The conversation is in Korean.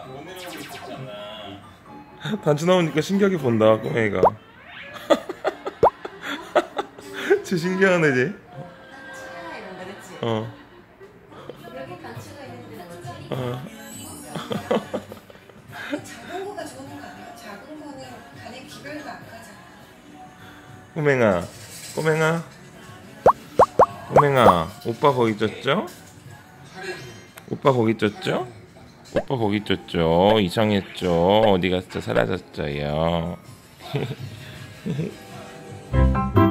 단추 나오니까 신기하게 본다 꼬맹이가. 쟤 신기하네 쟤. 단추가 이런다 그치? 어. 여기 단추가 있는데 뭐지? 작은 거가 좋은 거 아니야? 작은 거는 간에 기별도 안 가잖아. 꼬맹아, 꼬맹아, 꼬맹아, 오빠 거기 있었죠? 오빠 거기 있었죠? 오빠 거기 있었죠? 이상했죠? 어디 갔어? 사라졌어요.